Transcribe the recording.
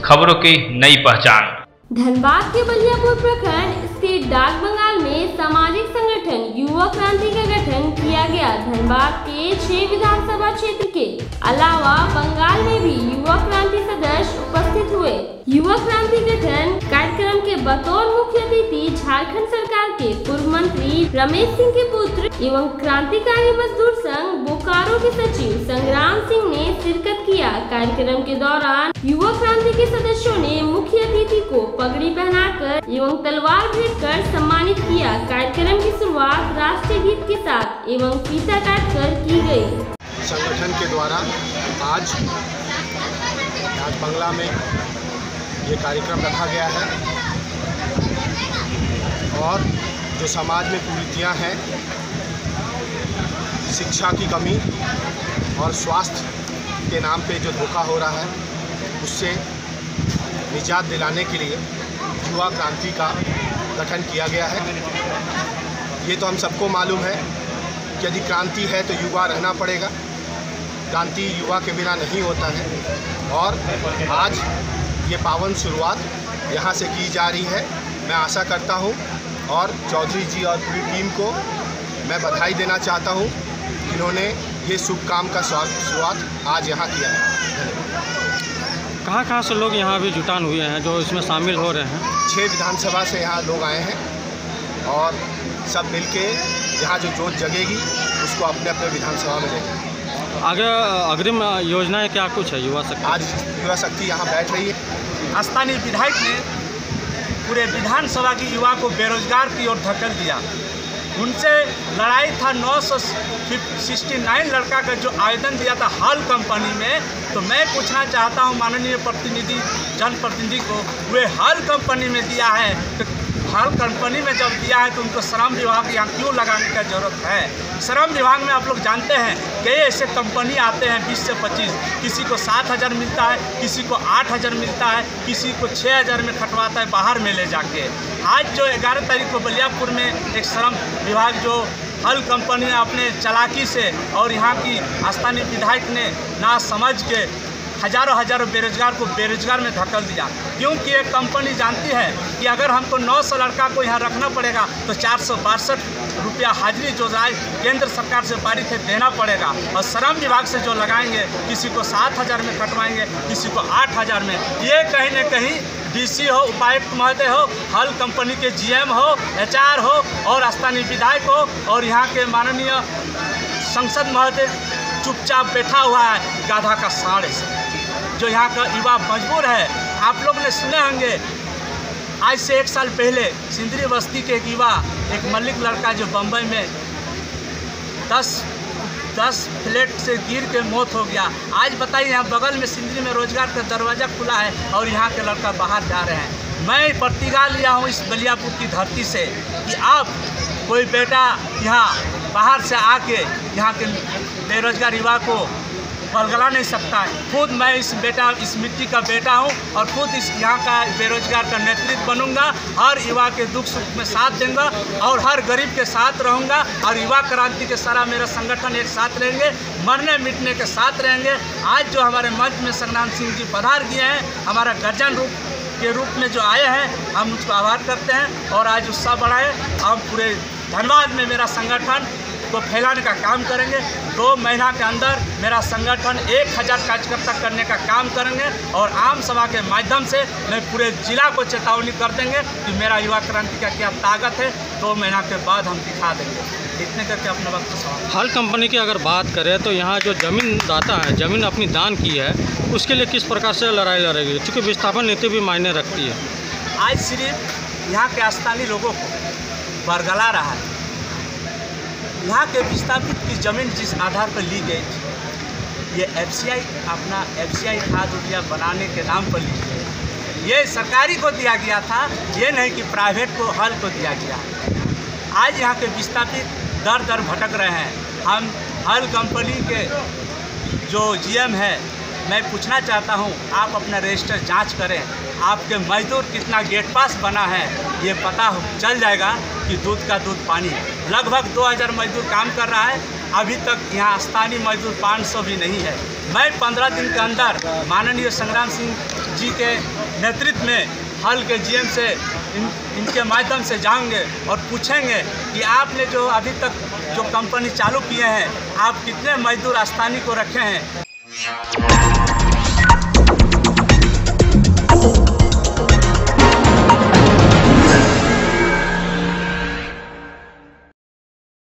खबरों की नई पहचान। धनबाद के बलियापुर प्रखंड स्थित डाक बंगाल में सामाजिक संगठन युवा क्रांति का गठन किया गया। धनबाद के 6 विधानसभा क्षेत्र के अलावा बंगाल में भी युवा क्रांति सदस्य उपस्थित हुए। युवा क्रांति गठन कार्यक्रम के बतौर मुख्य अतिथि झारखंड सरकार के पूर्व मंत्री रमेश सिंह के पुत्र एवं क्रांतिकारी मजदूर संघ बोकारो के सचिव संग्राम सिंह ने शिरकत किया। कार्यक्रम के दौरान युवा क्रांति के सदस्यों ने मुख्य अतिथि को पगड़ी पहनाकर एवं तलवार भेंट कर सम्मानित किया। कार्यक्रम की शुरुआत राष्ट्रीय गीत के साथ एवं फीता काट कर की गई। संगठन के द्वारा आज डाक बंगला में ये कार्यक्रम रखा गया है और जो समाज में कुरीतियाँ हैं, शिक्षा की कमी और स्वास्थ्य के नाम पे जो धोखा हो रहा है, उससे निजात दिलाने के लिए युवा क्रांति का गठन किया गया है। ये तो हम सबको मालूम है कि यदि क्रांति है तो युवा रहना पड़ेगा, क्रांति युवा के बिना नहीं होता है। और आज ये पावन शुरुआत यहाँ से की जा रही है। मैं आशा करता हूँ और चौधरी जी और पूरी टीम को मैं बधाई देना चाहता हूँ, जिन्होंने ये शुभ काम का शुरुआत आज यहाँ किया है। कहाँ से लोग यहाँ भी जुटान हुए हैं जो इसमें शामिल हो रहे हैं? 6 विधानसभा से यहाँ लोग आए हैं और सब मिलके यहाँ जो जोत जगेगी उसको अपने अपने विधानसभा में लेंगे। आगे अग्रिम योजनाएं क्या कुछ है युवा शक्ति? आज युवा शक्ति यहाँ बैठ रही है। स्थानीय विधायक ने पूरे विधानसभा की युवा को बेरोजगार की ओर धकेल दिया। उनसे लड़ाई था 969 लड़का का जो आवेदन दिया था हाल कंपनी में। तो मैं पूछना चाहता हूं माननीय प्रतिनिधि जनप्रतिनिधि को, वे हाल कंपनी में दिया है तो हाल कंपनी में जब दिया है तो उनको श्रम विभाग यहाँ क्यों लगाने का जरूरत है? श्रम विभाग में आप लोग जानते हैं कई ऐसे कंपनी आते हैं 20 से 25, किसी को 7,000 मिलता है, किसी को 8,000 मिलता है, किसी को 6,000 में खटवाता है बाहर में ले जाके। आज जो 11 तारीख को बलियापुर में एक श्रम विभाग जो हल कंपनी अपने चालाकी से और यहाँ की स्थानीय विधायक ने ना समझ के हजारों बेरोजगार को बेरोजगार में धकेल दिया। क्योंकि एक कंपनी जानती है कि अगर हमको 900 लड़का को यहाँ रखना पड़ेगा तो 462 रुपया हाजिरी जो राय केंद्र सरकार से पारित है देना पड़ेगा। और श्रम विभाग से जो लगाएंगे किसी को 7,000 में कटवाएंगे, किसी को 8,000 में। ये कहीं न कहीं DC हो, उपायुक्त महोदय हो, हल कंपनी के GM हो, HR हो और स्थानीय विधायक हो और यहाँ के माननीय संसद महोदय चुपचाप बैठा हुआ है गाधा का साढ़े से, जो यहाँ का युवा मजबूर है। आप लोग ने सुने होंगे आज से 1 साल पहले सिंदरी बस्ती के एक युवा, एक मल्लिक लड़का जो बम्बई में 10 फ्लैट से गिर के मौत हो गया। आज बताइए यहाँ बगल में सिंदरी में रोजगार का दरवाज़ा खुला है और यहाँ के लड़का बाहर जा रहे हैं। मैं प्रतिज्ञा लिया हूँ इस बलियापुर की धरती से कि आप कोई बेटा यहाँ बाहर से आके यहाँ के बेरोजगार युवा को बलगला नहीं सकता है। खुद मैं इस मिट्टी का बेटा हूँ और खुद इस यहाँ का बेरोजगार का नेतृत्व बनूंगा। हर युवा के दुख सुख में साथ दूंगा और हर गरीब के साथ रहूँगा और युवा क्रांति के सारा मेरा संगठन एक साथ रहेंगे, मरने मिटने के साथ रहेंगे। आज जो हमारे मंच में संग्राम सिंह जी पधार गए हैं, हमारा गर्जन के रूप में जो आए हैं, हम उसको आभार करते हैं और आज उत्साह बढ़ाए। हम पूरे धनबाद में मेरा संगठन को फैलाने का काम करेंगे। 2 महीना के अंदर मेरा संगठन 1000 कार्यकर्ता करने का काम करेंगे और आम सभा के माध्यम से मैं पूरे जिला को चेतावनी कर देंगे कि मेरा युवा क्रांति का क्या ताकत है। 2 महीना के बाद हम दिखा देंगे। इतने करके अपने वक्त समाप्त। हाल कंपनी की अगर बात करें तो यहाँ जो ज़मीन दाता है, ज़मीन अपनी दान की है, उसके लिए किस प्रकार से लड़ाई लड़ेगी? क्योंकि विस्थापन नीति भी मायने रखती है। आज सिर्फ यहाँ के स्थानीय लोगों को बरगला रहा है। यहाँ के विस्थापित की ज़मीन जिस आधार पर ली गई थी, ये FCI खाद यूरिया बनाने के नाम पर ली गई। ये सरकारी को दिया गया था, ये नहीं कि प्राइवेट को हल को दिया गया। आज यहाँ के विस्थापित दर दर भटक रहे हैं। हम हल कंपनी के जो GM है, मैं पूछना चाहता हूँ आप अपना रजिस्टर जांच करें, आपके मजदूर कितना गेट पास बना है, ये पता चल जाएगा कि दूध का दूध पानी। लगभग 2000 मजदूर काम कर रहा है, अभी तक यहाँ स्थानीय मजदूर 500 भी नहीं है। मैं 15 दिन के अंदर माननीय संग्राम सिंह जी के नेतृत्व में हल के जीएम से इनके माध्यम से जाएंगे और पूछेंगे कि आपने जो अभी तक जो कंपनी चालू किए हैं, आप कितने मजदूर आस्थानी को रखे हैं।